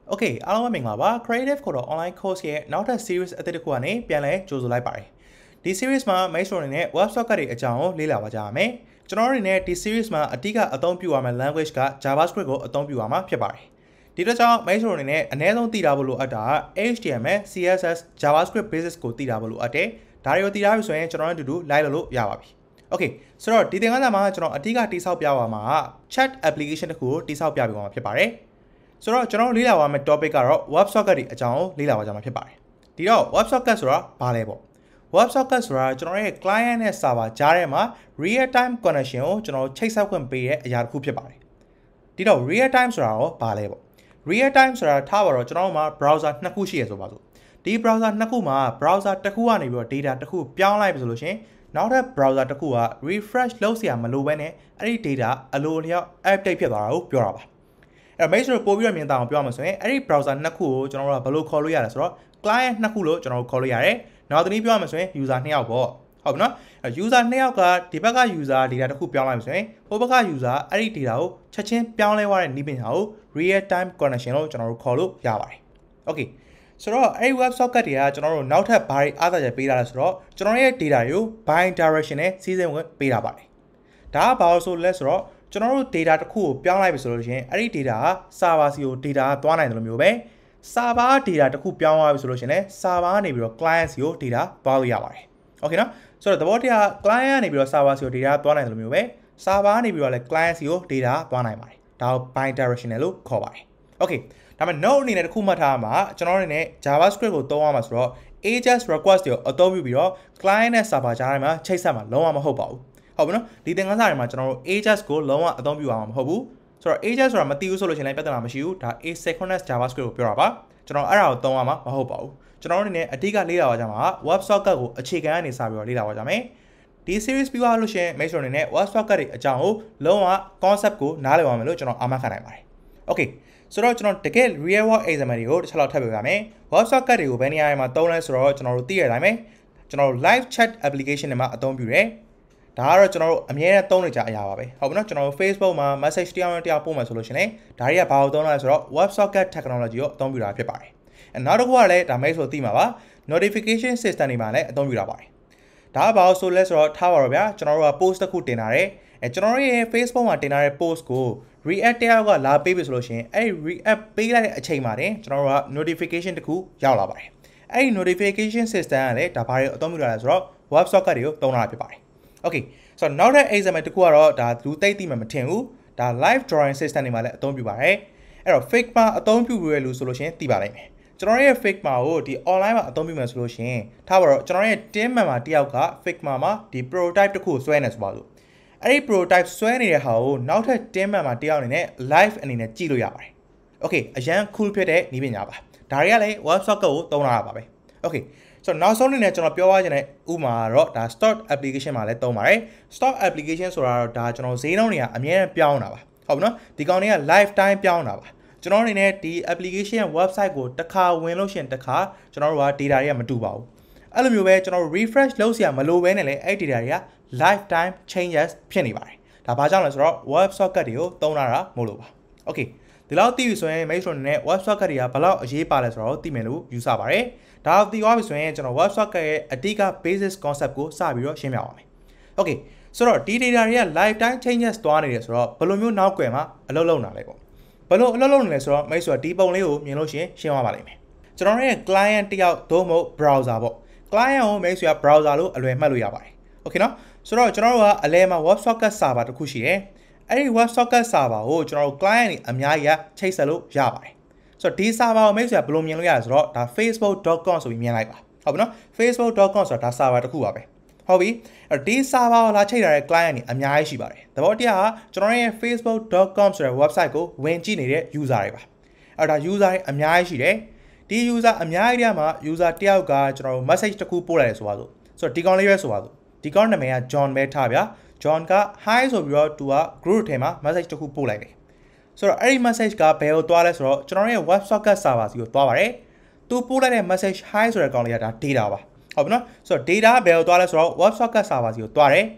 Okay,အားလုံးပဲမင်္ဂလာပါ Creative ကိုတော့ online course ရဲ့နောက်ထပ် series အသစ်တစ်ခုကနေပြန်လဲကြိုဆိုလိုက်ပါတယ်ဒီ series မှာ Maestro အနေနဲ့ Websocket တွေအကြောင်းကိုလေ့လာပါကြရမယ်ကျွန်တော်တို့အနေနဲ့ဒီ series မှာအဓိကအသုံးပြုရမယ့် language က JavaScript ကိုအသုံးပြုရမှာဖြစ်ပါတယ်ဒီတော့ကြောင့် Maestro အနေနဲ့အနည်းဆုံးသိထားဖို့လိုအပ်တာ HTML, CSS, JavaScript Basics ကိုသိထားဖို့လိုအပ်တယ်ဒါတွေကိုသိထားပြီဆိုရင်ကျွန်တော်တို့အတူတူလိုက်လို့ရပါပြီOkay ဆိုတော့ဒီသင်ခန်းစာမှာကျွန်တော်အဓိကတိဆောက်ပြပါမှာ chat application တစ်ခုကိုတိဆောက်ပြပေးမှာဖြစ်ပါတယ်ဆိုတော့ကျွန်တော်လေ့လာပါမယ့် topic ကတော့ Websocket တွေအကြောင်းကိုလေ့လာပါကြမှာဖြစ်ပါတယ်ဒီတော့ Websocket ဆိုတာဘာလဲပေါ့ Websocket ဆိုတာကျွန်တော်ရဲ့ client နဲ့ server ကြားထဲမှာ real time connection ကိုကျွန်တော်ချိတ်ဆက်ခွင့်ပေးတဲ့အရာတစ်ခုဖြစ်ပါတယ်ဒီတော့ real time ဆိုတာရောဘာလဲပေါ့ real time ဆိုတာထားပါတော့ကျွန်တော်တို့မှာ browser နှစ်ခုရှိရဆိုပါစို့ဒီ browser နှစ်ခုမှာ browser တစ်ခုကနေပြီးတော့ data တစ်ခုပြောင်းလိုက်ပြီဆိုလို့ရှင်နောက်ထပ် browser တစ်ခုက refresh လုပ်เสียမလိုဘဲနဲ့အဲ့ဒီ data အလိုအလျောက် update ဖြစ်သွားတာကိုပြောတာပါအဲ့ Maestro ပို့ပြီးတော့မြင်တာအောင်ပြောရမှာဆိုရင်အဲ့ဒီ browser နှစ်ခုကိုကျွန်တော်တို့ကဘယ်လိုခေါ်လို့ရလဲဆိုတော့ client နှစ်ခုလို့ကျွန်တော်တို့ခေါ်လို့ရတယ်နောက်တစ်နည်းပြောရမှာဆိုရင် user နှစ်ယောက်ပေါ့ဟုတ်ပြီနော် user နှစ်ယောက်ကဒီဘက်က user data တစ်ခုပြောင်းလိုက်ပြီဆိုရင်ဟိုဘက်က user အဲ့ဒီ data ကိုချက်ချင်းပြောင်းလဲသွားတဲ့နည်းပညာကို real time connection လို့ကျွန်တော်တို့ခေါ်လို့ရပါတယ် okayဆိုတော့အဲ့ဒီ WebSocket တွေကကျွန်တော်တို့နောက်ထပ်ဘာတွေအားသာချက်ပေးတာလဲဆိုတော့ကျွန်တော်ရဲ့ data တွေကို by direction နဲ့စီးဆင်းဝင်ပေးတာပါတယ်ဒါကဘာလို့ဆိုလဲဆိုတော့ကျွန်တော်တို့ data တစ်ခုကိုပြောင်းလိုက်ပြီဆိုလို့ရှိရင်အဲ့ဒီ data က server စီကို data ကသွားနိုင်တယ်လို့မျိုးပဲ server data တစ်ခုပြောင်းသွားပြီဆိုလို့ရှိရင်လည်း server ကနေပြီးတော့ client စီကို data သွားလို့ရပါတယ် okay နော်ဆိုတော့သဘောတရား client ကနေပြီးတော့ server စီကို data သွားနိုင်တယ်လို့မျိုးပဲ server ကနေပြီးတော့လည်း client စီကို data သွားနိုင်ပါတယ်ဒါကို by directional လို့ခေါ်ပါတယ် okayဒါပေမဲ့ node အနေနဲ့တစ်ခုမှတ်ထားမှာကျွန်တော်တို့အနေနဲ့ JavaScript ကိုသုံးရမှာဆိုတော့ AJAX request တွေကိုအသုံးပြုပြီးတော့ client နဲ့ server ကြားထဲမှာချိတ်ဆက်မှာလုံးဝမဟုတ်ပါဘူးဟုတ်ပြီနော်ဒီသင်ခန်းစာတွေမှာကျွန်တော်တို့ AJAX ကိုလုံးဝအသုံးပြုရမှာမဟုတ်ဘူးဆိုတော့ AJAX ဆိုတာမသိဘူးဆိုလို့ရှိရင်လည်းပြဿနာမရှိဘူးဒါ asynchronous JavaScript ကိုပြောတာပါကျွန်တော်အဲ့ဒါကိုသုံးရမှာမဟုတ်ပါဘူးကျွန်တော်တို့အနေနဲ့အဓိကလေ့လာပါကြမှာ WebSocket ကိုအခြေခံကနေစပြီးတော့လေ့လာပါကြမယ်ဒီ series ပြီးသွားလို့ရှိရင် Maestro အနေနဲ့ WebSocket တွေအကြောင်းကိုလုံးဝ concept ကိုနားလည်ပါမယ်လို့ကျွန်တော်အာမခံနိုင်ပါတယ် okayဆိုတော့ကျွန်တော်တကယ် real world example တွေကိုတစ်ချက်လောက်ထပ်ပြပါမယ် WebSocket တွေကိုဘယ်နေရာမှာသုံးလဲဆိုတော့ကျွန်တော်တို့သိရတဲ့အတိုင်းပဲကျွန်တော်တို့ live chat application တွေမှာအသုံးပြုတယ်ဒါကတော့ကျွန်တော်တို့အမြဲတမ်းသုံးနေကြအရာပါပဲဟုတ်ပြီနော်ကျွန်တော်တို့ Facebook မှာ message တယောက်နဲ့တယောက်ပို့မယ်ဆိုလို့ရှိရင်ဒါတွေကဘာလို့သုံးလဲဆိုတော့ WebSocket technology ကိုအသုံးပြုတာဖြစ်ပါတယ်နောက်တစ်ခုကလည်းဒါ Maestro သိမှာပါ notification system တွေမှာလည်းအသုံးပြုတာပါတယ်ဒါကဘာလို့ဆိုလဲဆိုတော့ထားပါတော့ဗျာကျွန်တော်တို့က post တစ်ခုတင်ထားတယ်ကျွန်တော်တို့ရဲ့ Facebook မှာတင်ထားတဲ့ post ကို react တယောက်ကလာပေးပြီဆိုလို့ရှိရင်အဲ့ဒီ react ပေးလိုက်တဲ့အချိန်မှာတင်ကျွန်တော်တို့က notification တစ်ခုရောက်လာပါတယ်အဲ့ဒီ notification system ကလည်းဒါဘာတွေအသုံးပြုတာလဲဆိုတော့ WebSocket တွေကိုသုံးတာဖြစ်ပါတယ် okay ဆိုတော့နောက်တဲ့ example တစ်ခုကတော့ဒါလူသိသိမှမထင်ဘူးဒါ live drawing system တွေမှာလည်းအသုံးပြုပါတယ်အဲ့တော့ Figma အသုံးပြုရလို့ဆိုလို့ရှိရင်သိပါလိမ့်မယ်ကျွန်တော်ရဲ့ Figma ကိုဒီ online မှာအသုံးပြုမယ်ဆိုလို့ရှိရင်ထားပါတော့ကျွန်တော်ရဲ့ team member တယောက်က Figma မှာဒီ prototype တစ်ခုကိုဆွဲနေဆိုပါလို့အဲ့ဒီ prototype ဆွဲနေတဲ့ဟာကိုနောက်ထပ် team member တယောက်အနေနဲ့ live အနေနဲ့ကြည့်လို့ရပါတယ် okay အရန် cool ဖြစ်တဲ့နည်းပညာပါဒါတွေကလည်း WebSocket ကိုသုံးလာတာပါပဲ okay ဆိုတော့နောက်ဆုံးအနေနဲ့ကျွန်တော်ပြောရချင်တဲ့ဥပမာကတော့ဒါ stock application မှာလည်းသုံးပါတယ် stock application ဆိုတာတော့ဒါကျွန်တော်ဈေးနှုန်းတွေကအများကြီးပြောင်းတာပါဟုတ်ပြီနော်ဒီကောင်တွေက lifetime ပြောင်းတာပါကျွန်တော်အနေနဲ့ဒီ application ရဲ့ website ကိုတစ်ခါဝင်လို့ရှိရင်တစ်ခါကျွန်တော်တို့က data တွေကမတူပါဘူးအဲ့လိုမျိုးပဲကျွန်တော်တို့ refresh လုပ်เสียမလိုဘဲနဲ့လည်းအဲ့ data တွေက lifetime changes ဖြစ်နေပါတယ်ဒါဘာကြောင့်လဲဆိုတော့ WebSocket တွေကိုသုံးတာမို့လို့ပါ okay ဒီလောက်သိပြီဆိုရင် Maestro အနေနဲ့ WebSocket တွေကဘယ်လောက်အရေးပါလဲဆိုတော့သိမယ်လို့ယူဆပါတယ်ဒါသိသွားပြီဆိုရင်ကျွန်တော် WebSocket ရဲ့အဓိက basic concept ကိုစပြီးတော့ရှင်းပြပါမယ် okay ဆိုတော့ဒီ data တွေက lifetime changes သွားနေတယ်ဆိုတော့ဘယ်လိုမျိုးနောက်ွယ်မှာအလုပ်လုပ်နေတာလဲပေါ့ဘယ်လိုအလုပ်လုပ်နေလဲဆိုတော့ Maestro ဒီပုံလေးကိုမြင်လို့ရှင်းသွားပါလိမ့်မယ်ကျွန်တော်ရဲ့ client တယောက်သို့မဟုတ် browser ပေါ့ client ကို Maestro က browser လို့အလွယ်မှတ်လို့ရပါတယ် okay နော်ဆိုတော့ကျွန်တော်တို့ကအလဲမှာ WebSocket server တစ်ခုရှိတယ်အဲ့ဒီ WebSocket server ကိုကျွန်တော်တို့ client တွေအများကြီးချိတ်ဆက်လို့ရပါတယ်ဆိုတော့ဒီ server ကို Maestro ကဘယ်လိုမြင်လို့ရလဲဆိုတော့ဒါ facebook.com ဆိုပြီးမြင်လိုက်ပါဟုတ်ပြီနော် facebook.com ဆိုတာဒါ server တစ်ခုပါပဲဟုတ်ပြီအဲ့ဒီ server ကိုလာချိတ်ထားတဲ့ client တွေအများကြီးရှိပါတယ်သဘောတရားကကျွန်တော်ရဲ့ facebook.com ဆိုတဲ့ website ကိုဝင်ကြည့်နေတဲ့ user တွေပါအဲ့ဒါ user တွေအများကြီးရှိတယ်ဒီ user အများကြီးတည်းမှာ user တယောက်ကကျွန်တော်တို့ message တစ်ခုပို့လိုက်တယ်ဆိုပါစို့ဆိုတော့ဒီကောင်လေးပဲဆိုပါစို့ဒီကောင်နာမည်က John ပဲထားဗျာ John က hi ဆိုပြီးတော့သူက group ထဲမှာ message တစ်ခုပို့လိုက်တယ်ဆိုတော့အဲ့ဒီ message ကဘယ်ကိုသွားလဲဆိုတော့ကျွန်တော်ရဲ့ WebSocket server စီကိုသွားပါတယ်သူပို့လိုက်တဲ့ message hi ဆိုတဲ့ကောင်လေးကဒါ data ပါဟုတ်ပြီနော်ဆိုတော့ data ဘယ်ကိုသွားလဲဆိုတော့ WebSocket server စီကိုသွားတယ်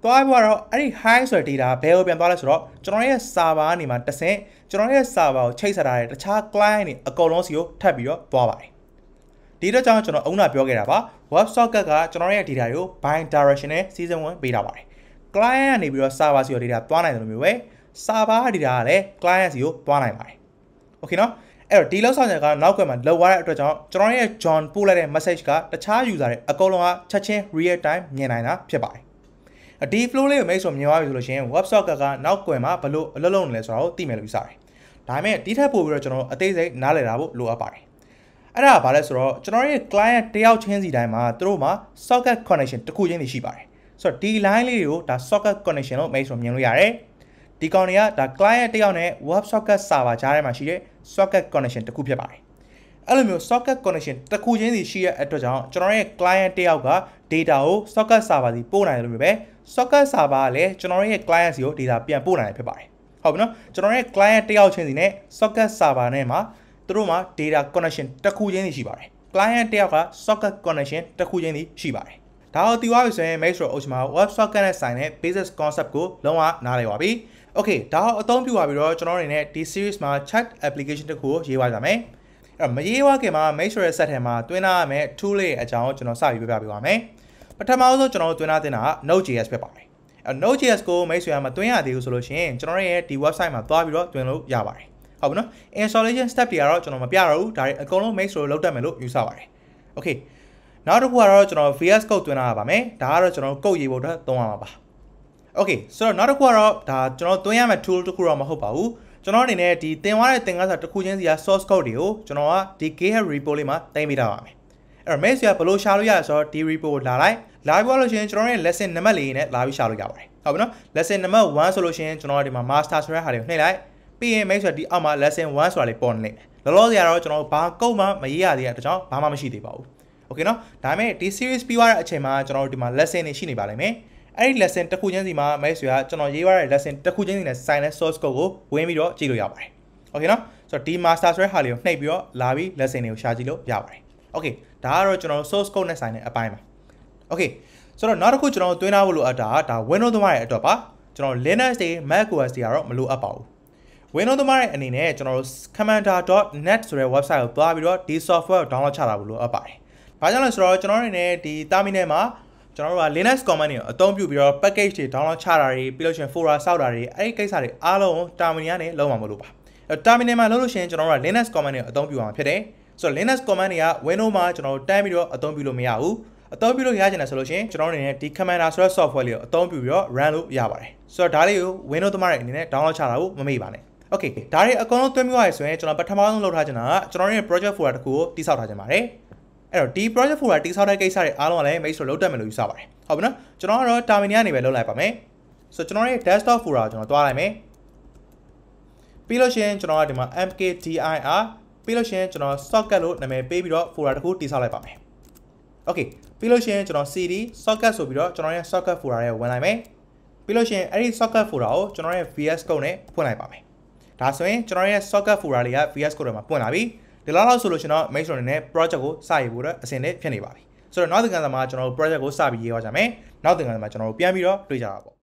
သွားပြီးတော့အဲ့ဒီ high ဆိုတဲ့ data ဘယ်ကိုပြန်သွားလဲဆိုတော့ကျွန်တော်ရဲ့ server ကနေမှတစ်ဆင့်ကျွန်တော်ရဲ့ server ကိုချိတ်ဆက်ထားတဲ့တခြား client တွေအကုန်လုံးစီကိုထပ်ပြီးတော့သွားပါတယ်ဒီတော့ကျွန်တော်အုံနာပြောခဲ့တာပါ Websocket ကကျွန်တော်ရဲ့ data ကို bi-direction နဲ့စီစဉ်ဝင်ပေးတာပါတယ် client ကနေပြီးတော့ server စီကို data သွားနိုင်တယ်လို့မျိုးပဲ server data ကလည်း client စီကိုသွားနိုင်ပါတယ် okay နော်အဲ့တော့ဒီလောက်ဆောင်ချက်ကနောက်ကွယ်မှာလောက်သွားတဲ့အတွက်ကြောင့်ကျွန်တော်ရဲ့ John ပို့လိုက်တဲ့ message ကတခြား user တွေအကုန်လုံးကချက်ချင်း real time မြင်နိုင်တာဖြစ်ပါတယ်ဒီ flow လေးကိုမိတ်ဆွေမြင်သွားပြီဆိုလို့ရှိရင် Websocket ကနောက်ကွယ်မှာဘလို့အလုပ်လုပ်နေလဲဆိုတာကိုသိမယ်လို့ယူဆတယ်ဒါပေမဲ့ဒီထက်ပိုပြီးတော့ကျွန်တော်အသေးစိတ်နားလည်တာဖို့လိုအပ်ပါတယ်အဲ့ဒါကဘာလဲဆိုတော့ကျွန်တော်ရဲ့ client တယောက်ချင်းစီတိုင်းမှာသူတို့မှာ socket connection တစ်ခုချင်းစီရှိပါတယ်ဆိုတော့ဒီ line လေးတွေကိုဒါ socket connection လို့မိတ်ဆွေမြင်လို့ရတယ်ဒီကောင်တွေကဒါ client တယောက်နဲ့ Websocket server ကြားထဲမှာရှိတဲ့ socket connection တစ်ခုဖြစ်ပါတယ်အဲ့လိုမျိုး socket connection တစ်ခုချင်းစီရှိတဲ့အတွက်ကြောင့်ကျွန်တော်ရဲ့ client တယောက်က data ကို socket server စီပို့နိုင်တယ်လို့မျိုးပဲ socket server ကလည်းကျွန်တော်ရဲ့ client စီကို data ပြန်ပို့နိုင်တယ်ဖြစ်ပါတယ်ဟုတ်ပြီနော်ကျွန်တော်ရဲ့ client တယောက်ချင်းစီနဲ့ socket server နဲ့မှာသူတို့မှာ data connection တစ်ခုချင်းစီရှိပါတယ် client တယောက်က socket connection တစ်ခုချင်းစီရှိပါတယ်ဒါကိုသိသွားပြီဆိုရင် make sure အုပ်ချမှာ Websocket နဲ့ဆိုင်တဲ့ basic concept ကိုလုံးဝနားလည်ပါပြီ okay ဒါကိုအသုံးပြုပါပြီးတော့ကျွန်တော်အနေနဲ့ဒီ series မှာ chat application တစ်ခုကိုရေးပါကြမယ်အဲ့မရေးဝခင်မှာ make sure ရဲ့ set ထဲမှာတွင်းထားရမယ့် tool လေးအကြောင်းကျွန်တော်စပြီးပြပြပေးပါမယ်ပထမဆုံးကျွန်တော်တို့တွင်းထားတင်တာက Node.js ဖြစ်ပါတယ်အဲ့ Node.js ကို make sure မှာတွင်းရသေးဘူးဆိုလို့ရှိရင်ကျွန်တော်ရဲ့ဒီ website မှာသွားပြီးတော့တွင်းလို့ရပါတယ်ဟုတ်ပြီနော် installation step တွေကတော့ကျွန်တော်မပြတော့ဘူးဒါတွေအကုန်လုံး make sure လုပ်တတ်မယ်လို့ယူဆပါတယ် okay နောက်တစ်ခုကတော့ကျွန်တော် VS Code တွင်းထားရပါမယ်ဒါကတော့ကျွန်တော် code ရေးဖို့အတွက်သုံးရမှာပါ okay ဆိုတော့နောက်တစ်ခုကတော့ဒါကျွန်တော်တွင်းရမယ့် tool တစ်ခုတော့မဟုတ်ပါဘူးကျွန်တော်အနေနဲ့ဒီသင်သွားတဲ့သင်ခန်းစာတစ်ခုချင်းစီက source code တွေကိုကျွန်တော်ကဒီ GitHub repo လေးမှာတင်ပေးထားပါမယ်အဲ့တော့ main ကဘယ်လိုရှာလို့ရလဲဆိုတော့ဒီ repo ကိုလာလိုက်ပြီးလို့ရှိရင်ကျွန်တော်ရဲ့ lesson နံပါတ်လေးနဲ့လာပြီးရှာလို့ရပါတယ်ဟုတ်ပြီနော် lesson နံပါတ်1ဆိုလို့ရှိရင်ကျွန်တော်ဒီမှာ master ဆိုတဲ့ဟာတွေကိုနှိပ်လိုက်ပြီးရင် main ဒီအောက်မှာ lesson 1ဆိုတာလေးပေါ်နေလိမ့်မယ်လောလောဆယ်ကတော့ကျွန်တော်ဘာကုတ်မှမရေးရသေးတဲ့အတွက်ကြောင့်ဘာမှမရှိသေးပါဘူး okay နော်ဒါပေမဲ့ဒီ series ပြီးသွားတဲ့အချိန်မှာကျွန်တော်တို့ဒီမှာ lesson တွေရှိနေပါလိမ့်မယ်အဲ့ဒီ lesson တစ်ခုချင်းစီမှာ main ကကျွန်တော်ရေးသွားတဲ့ lesson တစ်ခုချင်းစီနဲ့ဆိုင်တဲ့ source code ကိုဝင်ပြီးတော့ကြည့်လို့ရပါတယ် okay နော်ဆိုတော့ဒီ master ဆိုတဲ့ဟာလေးကိုနှိပ်ပြီးတော့လာပြီး lesson တွေကိုရှာကြည့်လို့ရပါတယ် okay ဒါကတော့ကျွန်တော် source code နဲ့ဆိုင်တဲ့အပိုင်းပါ okay ဆိုတော့နောက်တစ်ခုကျွန်တော်တွင်းထားဖို့လိုအပ်တာဒါ Windows သမားရဲ့အတွက်ပါကျွန်တော် Linux တွေ Mac OS တွေကတော့မလိုအပ်ပါဘူး Windows သမားရဲ့အနေနဲ့ကျွန်တော်တို့ commander.net ဆိုတဲ့ website ကိုသွားပြီးတော့ဒီ software ကို download ချတာဖို့လိုအပ်ပါတယ်ဘာကြောင့်လဲဆိုတော့ကျွန်တော်တို့အနေနဲ့ဒီ terminal မှာကျွန်တော်တို့က Linux command တွေအသုံးပြုပြီးတော့ package တွေ download ချတာတွေပြီးလို့ရှိရင် folder စောက်တာတွေအဲ့ဒီကိစ္စတွေအားလုံးကို terminal ကနေလုံးဝမလုပ်ပါterminal မှာလုပ်လို့ရှိရင်ကျွန်တော်တို့က Linux command တွေအသုံးပြုအောင်ဖြစ်တယ်ဆိုတော့ Linux command တွေက Windows မှာကျွန်တော်တို့တန်းပြီးတော့အသုံးပြုလို့မရဘူးအသုံးပြုလို့ရချင်တယ်ဆိုလို့ရှိရင်ကျွန်တော်တို့အနေနဲ့ဒီ commander ဆိုတဲ့ software လေးကိုအသုံးပြုပြီးတော့ run လို့ရပါတယ်ဆိုတော့ဒါလေးကို Windows သမားတွေအနေနဲ့ download ချတာကိုမမေ့ပါနဲ့ okay ဒါတွေအကုန်လုံးတွဲမျိုးရဆိုရင်ကျွန်တော်ပထမဆုံးလုပ်ထားချင်တာကကျွန်တော်တို့ရဲ့ project folder တစ်ခုကိုတိစောက်ထားချင်ပါတယ်အဲ့တော့ဒီ project folder တိစောက်တဲ့ကိစ္စတွေအားလုံးကလည်း make sure လုပ်တတ်မယ်လို့ယူဆပါတယ်ဟုတ်ပြီနော်ကျွန်တော်ကတော့ terminal ကနေပဲလုပ်လိုက်ပါမယ်ဆိုတော့ကျွန်တော်ရဲ့ desktop folder ကိုကျွန်တော်တွားလိုက်မယ်ပြီးလို့ရှိရင်ကျွန်တော်ကဒီမှာ mkdir ပြီးလို့ရှိရင်ကျွန်တော် socket လို့နာမည်ပေးပြီးတော့ folder တစ်ခုတိစောက်လိုက်ပါမယ် okay ပြီးလို့ရှိရင်ကျွန်တော် cd socket ဆိုပြီးတော့ကျွန်တော်ရဲ့ socket folder ရဲ့ဝင်လိုက်မယ်ပြီးလို့ရှိရင်အဲ့ဒီ socket folder ကိုကျွန်တော်ရဲ့ vs code နဲ့ဖွင့်လိုက်ပါမယ်ဒါဆိုရင်ကျွန်တော်ရဲ့ socket folder လေးက vs code မှာပွင့်လာပြီဒီလောက်ဆိုလို့ကျွန်တော် make sure နဲ့ project ကိုစရေးဖို့အတွက်အဆင်သင့်ဖြစ်နေပါပြီဆိုတော့နောက်သင်ခန်းစာမှာကျွန်တော်တို့ project ကိုစပြီးရေးသွားကြမယ်နောက်သင်ခန်းစာမှာကျွန်တော်တို့ပြန်ပြီးတော့တွေ့ကြတာပေါ့